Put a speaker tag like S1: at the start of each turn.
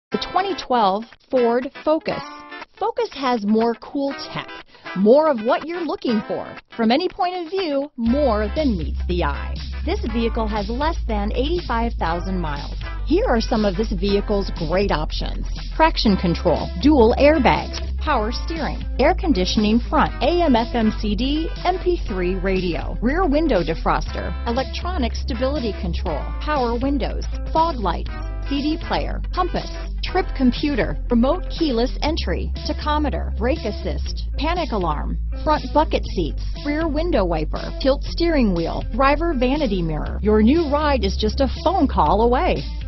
S1: The 2012 Ford Focus. Focus has more cool tech, more of what you're looking for. From any point of view, more than meets the eye. This vehicle has less than 85,000 miles. Here are some of this vehicle's great options: traction control, dual airbags, power steering, air conditioning front, AM/FM CD, MP3 radio, rear window defroster, electronic stability control, power windows, fog lights, CD player, compass, trip computer, remote keyless entry, tachometer, brake assist, panic alarm, front bucket seats, rear window wiper, tilt steering wheel, driver vanity mirror. Your new ride is just a phone call away.